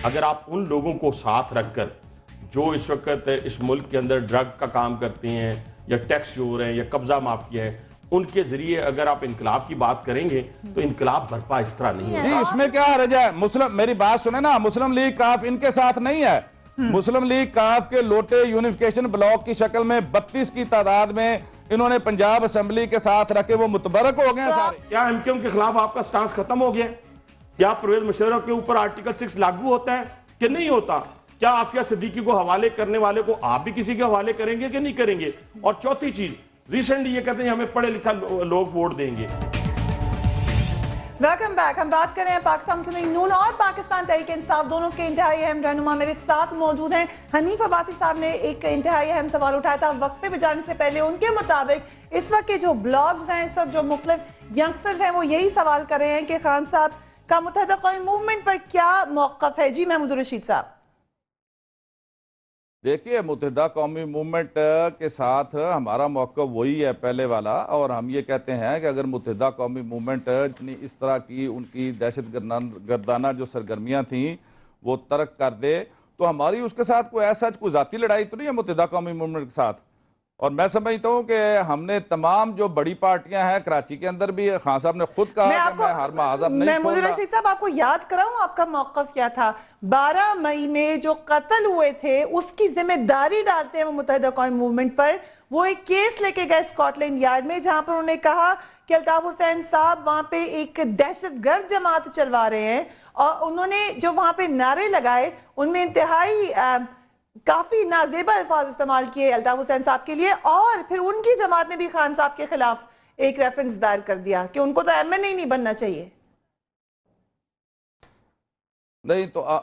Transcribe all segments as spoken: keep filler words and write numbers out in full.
अगर आप उन लोगों को साथ रखकर जो इस वक्त इस मुल्क के अंदर ड्रग का काम करते हैं या टैक्स चोर हैं या कब्जा माफिया हैं, उनके जरिए अगर आप इनकलाब की बात करेंगे तो इनकलाब बर्पा इस तरह नहीं है। जी, इसमें क्या हर्ज है? मुस्लिम, मेरी बात सुने ना, मुस्लिम लीग काफ इनके साथ नहीं है। मुस्लिम लीग काफ के लोटे यूनिफिकेशन ब्लॉक की शक्ल में बत्तीस की तादाद में इन्होंने पंजाब असेंबली के साथ रखे, वो मुतबरक हो गए सारे। क्या एमक्यूएम के खिलाफ आपका स्टांस खत्म हो गया? क्या परवेज मुशर्रफ के ऊपर आर्टिकल सिक्स लागू होता है कि नहीं होता? क्या आफिया सिद्दीकी को हवाले करने वाले को आप भी किसी के हवाले करेंगे कि नहीं करेंगे? और चौथी चीज, रिसेंटली ये कहते हैं हमें पढ़े लिखा लोग वोट देंगे। Welcome back. हम बात कर रहे हैं पाकिस्तान मुस्लिम लीग नून और पाकिस्तान तहरीक इंसाफ दोनों के इंतहाई अहम रहनुमा मेरे साथ मौजूद हैं। हनीफ अब्बासी साहब ने एक इंतहाई अहम सवाल उठाया था वक्फे पे जाने से पहले। उनके मुताबिक इस वक्त के जो ब्लॉग्स हैं, इस वक्त जो मुख्तलिफ यंगस्टर्स हैं, वो यही सवाल कर रहे हैं कि खान साहब का मुत्तहिदा कौमी मूवमेंट पर क्या मौक़िफ़ है? जी महमूद रशीद साहब। देखिए, मुत्तहिदा कौमी मूवमेंट के साथ हमारा मौक़िफ़ वही है पहले वाला, और हम ये कहते हैं कि अगर मुत्तहिदा कौमी मूवमेंट इतनी इस तरह की उनकी दहशत गर्दाना जो सरगर्मियाँ थीं वो तर्क कर दे तो हमारी उसके साथ कोई ऐसा कोई ज़ाती लड़ाई तो नहीं है मुत्तहिदा कौमी मूवमेंट के साथ। और मैं समझता हूँ कि हमने तमाम जो बड़ी पार्टियां हैं, कराची के अंदर भी खान साहब ने खुद कहा मैं कि मैं हर महाज़ब नहीं महमूद रशीद साहब आपको याद कराऊं आपका मौक़िफ़ क्या था? बारह मई में जो कत्ल हुए थे उसकी जिम्मेदारी डालते हैं वो मुत्तहिदा कौमी मूवमेंट पर। वो एक केस लेके गए स्कॉटलैंड यार्ड में जहां पर उन्होंने कहा कि अल्ताफ हुसैन साहब वहां पे एक दहशतगर्द जमात चलवा रहे हैं, और उन्होंने जो वहां पे नारे लगाए उनमें इंतहाई काफी नाजेबा अल्फाज इस्तेमाल किए अल्ताफ हुसैन साहब के लिए। और फिर उनकी जमात ने भी खान साहब के खिलाफ एक रेफरेंस दायर कर दिया कि उनको तो एम एन ए नहीं बनना चाहिए। नहीं तो आ,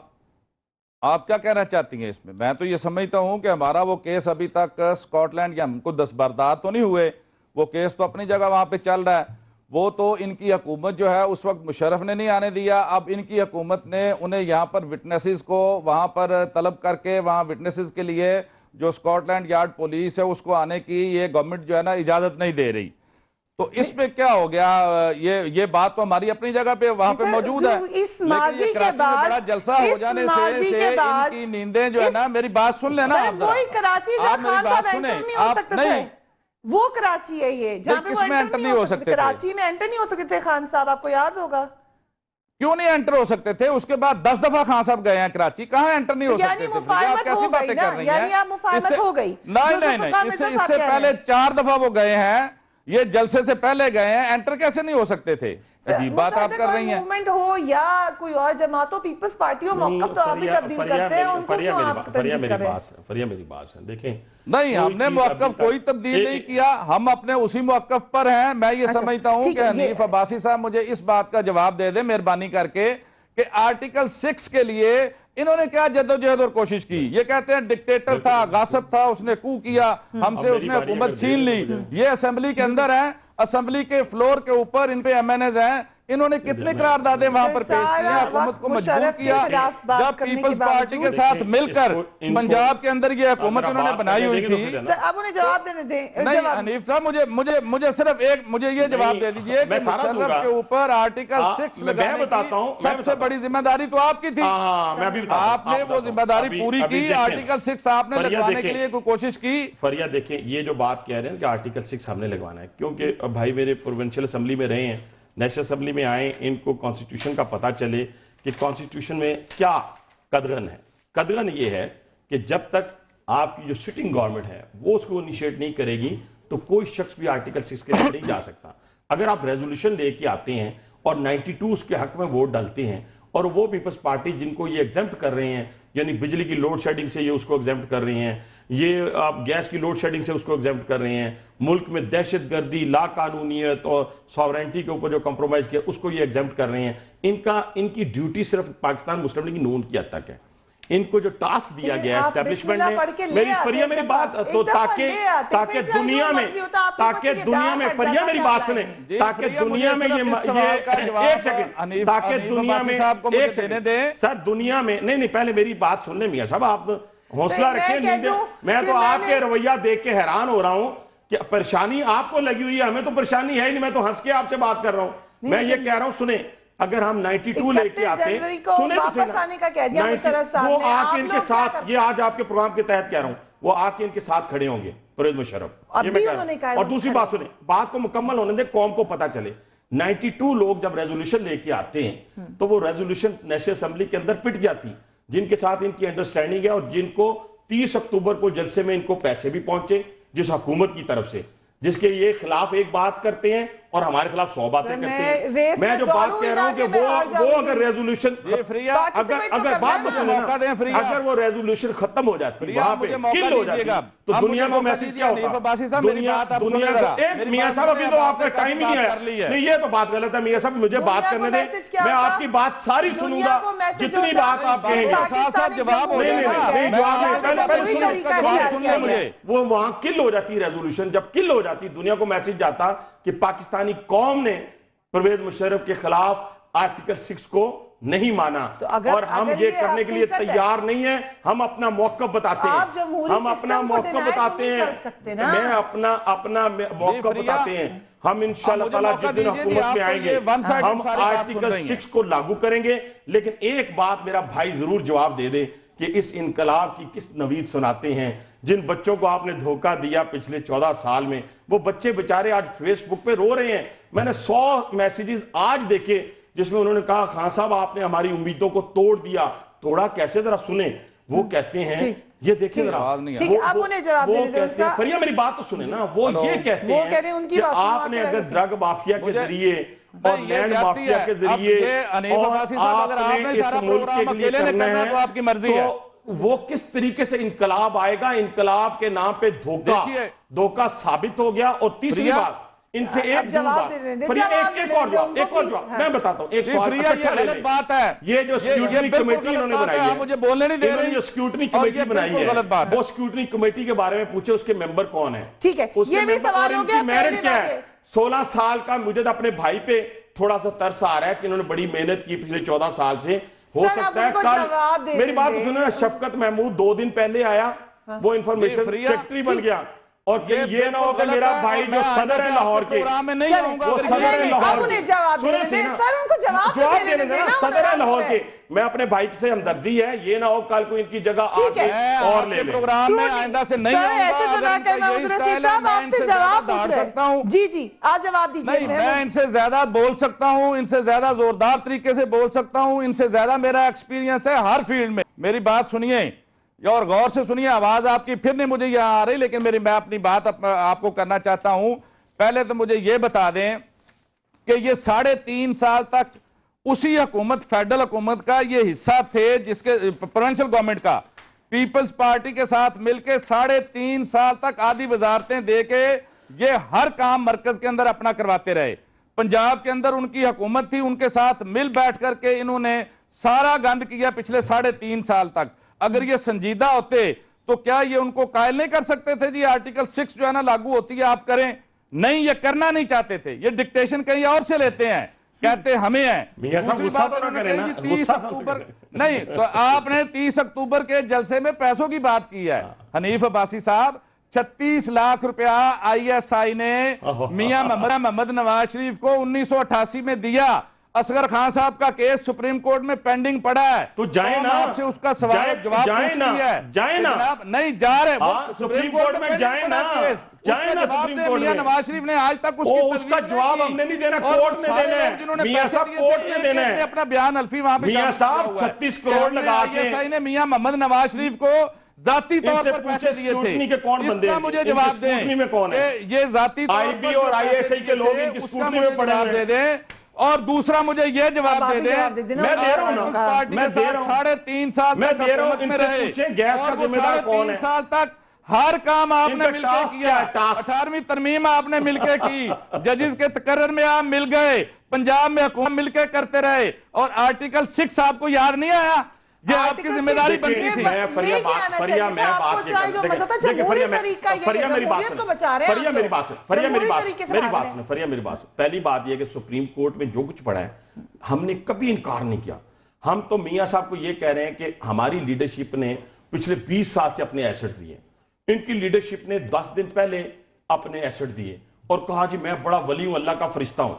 आप क्या कहना चाहती हैं इसमें? मैं तो ये समझता हूं कि हमारा वो केस अभी तक स्कॉटलैंड या हमको दस्तबरदार तो नहीं हुए, वो केस तो अपनी जगह वहां पे चल रहा है। वो तो इनकी हुकूमत जो है उस वक्त मुशर्रफ ने नहीं आने दिया। अब इनकी हुकूमत ने उन्हें यहाँ पर विटनेसेस को वहाँ पर तलब करके वहाँ विटनेसेस के लिए जो स्कॉटलैंड यार्ड पुलिस है उसको आने की ये गवर्नमेंट जो है ना इजाज़त नहीं दे रही। तो इसमें क्या हो गया? ये ये बात तो हमारी अपनी जगह पे वहाँ पे मौजूद है। इस माजी के बाद बड़ा जलसा हो जाने से, से इनकी नींदें जो है ना, मेरी बात सुन लेना आप, वही कराची से खान साहब एंटर नहीं हो सकते थे। वो कराची है ये जहाँ पे वो एंटर नहीं हो सकते। कराची में एंटर नहीं हो सकते थे खान साहब, आपको याद होगा। क्यों नहीं एंटर हो सकते थे? उसके बाद दस दफा खान साहब गए हैं कराची, कहाँ एंटर नहीं हो सकते थे? आप कैसी बातें कर रही हैं? यानी मुफाहमत हो गई? नहीं नहीं नहीं, इससे इससे पहले चार दफा वो गए हैं, ये जलसे से पहले गए हैं, एंटर कैसे नहीं हो सकते थे? अजीब बात आप कर रही हैं। मूवमेंट हो या कोई और जमात हो, पीपल्स पार्टी हो, मौक़िफ़ तो आप भी तब्दील करते हैं। उनको क्यों आप तब्दील कर रहे हैं? फरिया मेरी बात है, देखें, नहीं हमने मौक़िफ़ कोई तब्दील नहीं किया, हम अपने उसी मौक़िफ़ पर हैं। मैं ये समझता हूं कि हनीफ अब्बासी साहब मुझे इस बात का जवाब दे दे मेहरबानी करके कि आर्टिकल सिक्स के लिए इन्होंने क्या जद्दोजहद और कोशिश की। ये कहते हैं डिक्टेटर था, गासिब था, उसने कू किया, हमसे उसने हुकूमत छीन ली। ये असेंबली के अंदर है, असेंबली के फ्लोर के ऊपर इन पे एम एन एज हैं, इन्होंने कितने करारदादे वहां पर पेश किए, हुकूमत को मजबूर किया। जब पीपल्स पार्टी के साथ मिलकर पंजाब के अंदर ये हुकूमत इन्होंने बनाई हुई थी। अब उन्हें जवाब देने दें। नहीं हनीफ साहब, मुझे मुझे मुझे सिर्फ एक मुझे ये जवाब दे दीजिए कि मुशर्रफ के ऊपर आर्टिकल सिक्स लगाने की सबसे बड़ी जिम्मेदारी तो आपकी थी। आपने वो जिम्मेदारी पूरी की, आर्टिकल सिक्स आपने लगवाने के लिए कोई कोशिश की? फरिया देखें, ये जो बात कह रहे हैं कि आर्टिकल सिक्स हमने लगवाना है, क्योंकि भाई मेरे प्रोविंशियल असेंबली में रहे हैं, नेशनल असेंबली में आए, इनको कॉन्स्टिट्यूशन का पता चले कि कॉन्स्टिट्यूशन में क्या कदगन है। कदगन ये है कि जब तक आपकी जो सिटिंग गवर्नमेंट है वो उसको इनिशिएट नहीं करेगी तो कोई शख्स भी आर्टिकल सिक्स के लिए नहीं जा सकता। अगर आप रेजोल्यूशन लेके आते हैं और बानवे उसके हक में वोट डालते हैं और वो पीपल्स पार्टी जिनको ये एग्जेम्प्ट कर रहे हैं, यानी बिजली की लोड शेडिंग से ये उसको एग्जेम्प्ट कर रहे हैं, ये आप गैस की लोड शेडिंग से उसको एग्जेम्प्ट कर रहे हैं, मुल्क में दहशतगर्दी, लाकानूनियत और सॉवरेंटी के ऊपर जो कंप्रोमाइज किया उसको ये एग्जेम्प्ट कर रहे हैं। इनका इनकी ड्यूटी सिर्फ पाकिस्तान मुस्लिम लीग नून की हद तक है। इनको जो टास्क दिया गया एस्टेब्लिशमेंट ने, मेरी फरिया मेरी बात तो ताकि ताकि दुनिया में ताकि दुनिया में फरिया मेरी बात सुने, ताकि दुनिया में ये एक सेकंड ताकि दुनिया में एक सेकंड सर दुनिया में नहीं नहीं पहले मेरी बात सुनने मियां साहब, आप हौसला रखें। मैं तो आपके रवैया देख के हैरान हो रहा हूं कि परेशानी आपको लगी हुई है, हमें तो परेशानी है ही नहीं। मैं तो हंस के आपसे बात कर रहा हूं। मैं ये कह रहा हूं, सुने अगर हम बानवे लेके आते हैं, जनवरी को वापस आने का कह दिया मुशर्रफ साहब वो ने, आके आप इनके लोग क्या साथ, ये आज आपके प्रोग्राम के तहत कह रहा हूं, वो आके इनके साथ खड़े होंगे परवेज मुशर्रफ, ये मैं कह रहा हूं। और दूसरी बात सुने, बात को मुकम्मल होने दे, कौम को पता चले। बानवे लोग जब रेजोल्यूशन लेके आते हैं तो वो रेजोल्यूशन नेशनल असेंबली के अंदर पिट जाती, जिनके साथ इनकी अंडरस्टैंडिंग है और जिनको तीस अक्टूबर को जलसे में इनको पैसे भी पहुंचे जिस हुकूमत की तरफ से, जिसके ये खिलाफ एक बात करते हैं और हमारे खिलाफ सौ बातें करते हैं। मैं जो बात कह रहा हूं कि वो वो अगर रेजोल्यूशन अगर अगर बात तो सुने ना, अगर वो रेजोल्यूशन खत्म हो जाती, वहां पे किल हो जाती, तो दुनिया को मैसेज क्या होता? दुनिया दुनिया को एक मियां साहब, अभी तो आपका टाइम ही नहीं आया। नहीं, ये तो बात गलत है मियां साहब, मुझे बात करने दें, मैं आपकी बात सारी सुनूंगा, जितनी बात आप कहेंगे। जवाब मुझे वो वहां किल हो जाती रेजोल्यूशन, जब किल हो जाती दुनिया को मैसेज जाता कि पाकिस्तानी कौम ने परवेज मुशर्रफ के खिलाफ आर्टिकल सिक्स को नहीं माना, तो अगर, और हम ये करने के लिए तैयार नहीं है। हम अपना मौक़िफ़ बताते हैं, हम अपना मौक़िफ़ बताते हैं, मैं अपना अपना मौक़िफ़ बताते हैं। हम इंशाअल्लाह ताला जिस दिन हुकूमत में आएंगे हम आर्टिकल सिक्स को लागू करेंगे। लेकिन एक बात मेरा भाई जरूर जवाब दे दे कि इस इनकलाब की किस नवीद सुनाते हैं, जिन बच्चों को आपने धोखा दिया पिछले चौदह साल में, वो बच्चे बेचारे आज फेसबुक पे रो रहे हैं। मैंने सौ मैसेजेस आज देखे जिसमें उन्होंने कहा खान साहब आपने हमारी उम्मीदों को तोड़ दिया। तोड़ा कैसे, जरा सुने। वो कहते हैं, ये देखिए जरा, अब उन्हें जवाब वो कहते हैं, फरिया मेरी बात तो सुने ना, वो ये कहते हैं कि आपने अगर ड्रग माफिया के जरिए और लैंड माफिया के जरिए और आपने इस मुल्क के लिए करना है तो आपकी मर्जी है, वो किस तरीके से इनकलाब आएगा। इनकलाब के नाम पे धोखा धोखा साबित हो गया। और तीसरी बात, इनसे एक जवाब एक एक और जवाब एक और जवाब मैं बताता हूं। एक सवाल गलत बात है, ये जो स्क्रूटनी कमेटी इन्होंने बनाई है, मुझे बोलने नहीं दे रहे, जो स्क्रूटनी कमेटी बनाई है वो स्क्रूटनी कमेटी के बारे में पूछे, उसके मेंबर कौन है? ठीक है, ये भी सवाल हो गया। मेरिट क्या है? सोलह साल का मुझे तो अपने भाई पे थोड़ा सा तरस आ रहा है कि इन्होंने बड़ी मेहनत की पिछले चौदह साल से। हो सकता है कल, मेरी बात सुनो ना, शफकत महमूद दो दिन पहले आया, वो इंफॉर्मेशन सेक्रेटरी बन गया, और ये, ये ना हो कि मेरा भाई जो सदर है लाहौर के, वो सदर है लाहौर के, जवाब देने देना, सदर है लाहौर के, मैं अपने भाई से हमदर्दी है, ये ना हो कल को इनकी जगह आके और ले ले। प्रोग्राम में आइंदा से नहीं आऊंगा, आपसे जवाब पूछ सकता हूँ। जी जी, आप जवाब दीजिए। मैं इनसे ज्यादा बोल सकता हूँ, इनसे ज्यादा जोरदार तरीके से बोल सकता हूँ, इनसे ज्यादा मेरा एक्सपीरियंस है हर फील्ड में। मेरी बात सुनिए और गौर से सुनिए, आवाज आपकी फिर नहीं मुझे यहां आ रही, लेकिन मेरी मैं अपनी बात अप, आपको करना चाहता हूं। पहले तो मुझे यह बता दें कि ये साढ़े तीन साल तक उसी हुकूमत, फेडरल हुकूमत का ये हिस्सा थे, जिसके प्रोविंशियल गवर्नमेंट का पीपल्स पार्टी के साथ मिलकर साढ़े तीन साल तक आधी वजारतें देके ये हर काम मरकज के अंदर अपना करवाते रहे। पंजाब के अंदर उनकी हुकूमत थी, उनके साथ मिल बैठ करके इन्होंने सारा गंद किया पिछले साढ़े तीन साल तक। अगर ये संजीदा होते तो क्या ये उनको कायल नहीं कर सकते थे जी आर्टिकल सिक्स जो है ना लागू होती है आप करें? नहीं, ये करना नहीं चाहते थे। ये डिक्टेशन कहीं और से लेते हैं, कहते हमें है। तीस अक्टूबर नहीं तो आपने तीस अक्टूबर के जलसे में पैसों की बात की है। हनीफ अब्बासी साहब, छत्तीस लाख रुपया आईएसआई ने मियां मोहम्मद नवाज शरीफ को उन्नीस सौ अट्ठासी में दिया। असगर खान साहब का केस सुप्रीम कोर्ट में पेंडिंग पड़ा है, तो जाए ना, आपसे उसका सवाल जवाब पूछती है। जाए ना, नहीं जा रहे, हाँ, सुप्रीम कोर्ट में जाए ना, जाए ना सुप्रीम कोर्ट में। नवाज शरीफ ने आज तक उसकी उसका जवाब हमने नहीं देना, कोर्ट ने देना है, जिन्होंने मियां साहब कोर्ट ने देना है अपना बयान अल्फी वहां पे। मियां साहब छत्तीस करोड़ लगा के ने मियां मोहम्मद नवाज शरीफ को जाती तौर पर पैसे दिए थे, के कौन बंदे हैं? मुझे जवाब दें में कौन है ये जाती आईबी और आईएसआई के लोग इनकी स्कूटनी में पड़े दे दें। और दूसरा मुझे यह जवाब दे दे, मैं दे रहा हूं ना, मैं दे रहा हूं, साढ़े तीन साल मैं दे रहा हूं, इनसे पूछें गैस का जिम्मेदार कौन है? साल तक हर काम आपने मिलकर किया, अठारहवीं तरमीम आपने मिलकर की, जजेस के तकर्रर में आप मिल गए, पंजाब में हुकूमत मिलकर करते रहे, और आर्टिकल सिक्स आपको याद नहीं आया? ये आपकी जिम्मेदारी बनती थी। मैं फरिया बात फरिया मैं बात देखिए फरिया मैं फरिया मेरी बात सुन फरिया मेरी बात सुन फरिया मेरी बात मेरी बात सुन फरिया मेरी बात सुन पहली बात ये कि सुप्रीम कोर्ट में जो कुछ पड़ा है हमने कभी इनकार नहीं किया। हम तो मियां साहब को ये कह रहे हैं कि हमारी लीडरशिप ने पिछले बीस साल से अपने एसेट्स दिए, इनकी लीडरशिप ने दस दिन पहले अपने एसेट दिए और कहा जी मैं बड़ा वली हूं, अल्लाह का फरिश्ता हूं।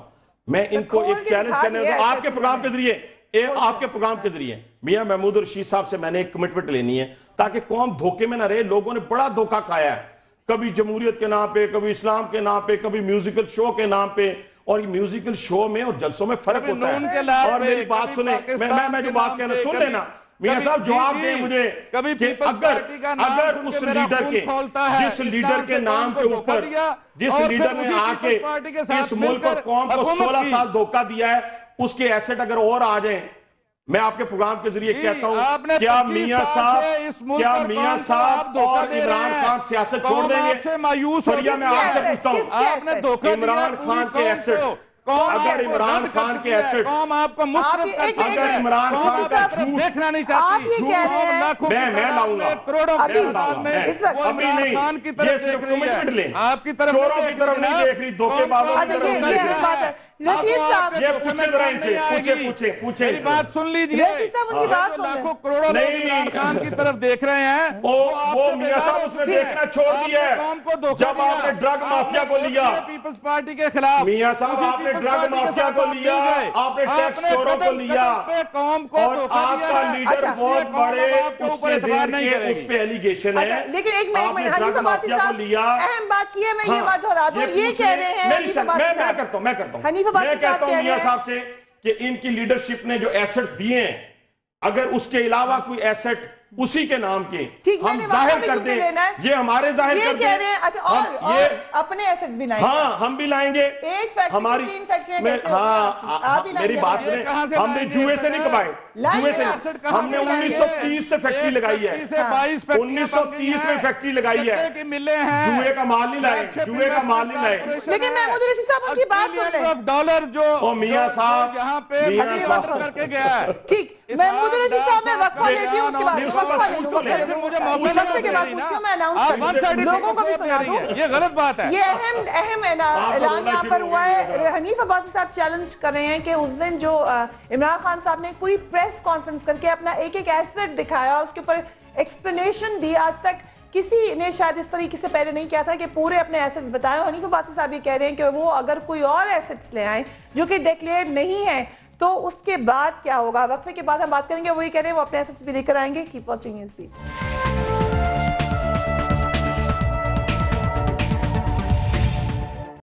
मैं इनको एक चैलेंज करने दूं आपके प्रोग्राम के जरिए, एक आपके प्रोग्राम के जरिए मियां महमूद रशीद साहब से मैंने एक कमिटमेंट लेनी है ताकि कौम धोखे में ना रहे। लोगों ने बड़ा धोखा खाया है, कभी जमहूरियत के नाम पे, कभी इस्लाम के नाम पे, कभी म्यूजिकल शो के नाम पे। और म्यूजिकल शो में और जलसों में फर्क होता है। और मेरी बात सुने, मैं मैं मैं जो बात कहना सुन लेना मियां साहब, जवाब दें मुझे कभी कि अगर अगर उस लीडर के जिस लीडर के नाम के ऊपर जिस लीडर ने आके इस मुल्क और कौम को सोलह साल धोखा दिया है, उसके एसेट अगर और आ जाए, मैं आपके प्रोग्राम के जरिए कहता हूं, क्या मियां साहब क्या मियां साहब और इमरान खान सियासत छोड़ देंगे? मायूस मैं आपसे पूछता हूं, आपने धोखा इमरान खान के एसेट, अगर इमरान खान के एसेट, आपको अगर इमरान खान का झूठ देखना नहीं चाहती, मैं मैं लाऊंगा करोड़ों अभी नहीं, ये सिर्फ कमिटमेंट लें, आपकी तरफ चोरों की तरफ नहीं देख रही, धोखेबाजों की तरफ नहीं देख रही। रशीद साहब, ये पूछे जरा इनसे, पूछे पूछे पूछे मेरी बात सुन लीजिए। रशीद साहब उनकी बात सुन लाखों करोड़ों लोग इमरान खान की तरफ देख रहे हैं। वो वो मियां साहब उसने देखना छोड़ दिया है जब आपने ड्रग माफिया को लिया, पीपल्स पार्टी के खिलाफ। मियां साहब आपने ड्रग माफिया को लिया, आपने टैक्स चोरों को लिया, कौम को और आपका लीडर बहुत बड़े उसके जरिए उस पे एलिगेशन है। लेकिन एक मिनट ड्रग माफिया को लिया, अहम बात की है, मैं ये बात दोहरा दूं, ये कह रहे हैं मैं करता हूं मैं करता हूं मैं कहता हूं मियां साहब से कि इनकी लीडरशिप ने जो एसेट्स दिए हैं, अगर उसके अलावा कोई एसेट उसी के नाम के हम जाहिर कर दें, ये हमारे जाहिर कर दें। अच्छा, और, ये और अपने एसेट्स भी लाएंगे। हाँ, हम भी लाएंगे। एक फैक्ट्री, हमारी तीन फैक्ट्रियां कैसे हाँ, हाँ, मेरी बात सुने, हमने जुए से नहीं कमाए, जुए से हमने उन्नीस सौ तीस से फैक्ट्री लगाई है, उन्नीस सौ तीस में फैक्ट्री लगाई है, मिले हैं, जुए का माल नहीं लाए, जुए का माल नहीं लाए। लेकिन महमूद रशीद साहब उनकी बात सुन लें। डॉलर जो ओ मियां साहब यहाँ पे करके गया है। ठीक, महमूद रशीद साहब मैं वक्फा देती हूँ, उसके बाद वक्फा ले लूँ, मुझे वक्फे के बाद पूछती हूँ, मैं अनाउंस कर दूँ, लोगों को भी सुना दूँ। ये गलत बात है। ये अहम अहम ऐलान यहाँ पर हुआ है। हनीफ अब्बासी साहब चैलेंज कर रहे हैं कि उस दिन जो इमरान खान साहब ने पूरी प्रेस कॉन्फ्रेंस करके अपना एक एक एसेट दिखाया, उसके ऊपर एक्सप्लेनेशन दी, आज तक किसी ने शायद इस तरीके से पहले नहीं किया था कि पूरे अपने एसेट्स बताएं। हनीफ अब्बासी साहब ये कह रहे हैं कि वो अगर कोई और एसेट्स ले आए जो कि डिक्लेयर्ड नहीं है तो उसके बाद क्या होगा। वक्फे के बाद हम बात करेंगे। वो ये कह रहे हैं वो अपने एसेट्स भी लेकर आएंगे। Keep watching News beat.